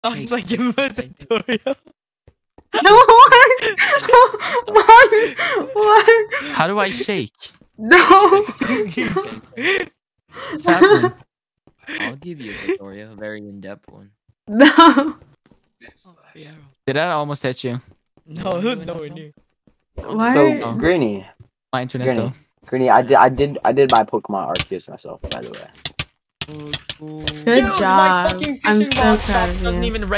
Sounds like a tutorial. What? How do I shake? No. What's happening? I'll give you a tutorial, a very in-depth one. No. Did that almost hit you? No, nowhere near. What? So, Greeny, My internet though. Greeny, I did my Pokemon Arceus myself, by the way. Good job. I'm so proud of you. Doesn't even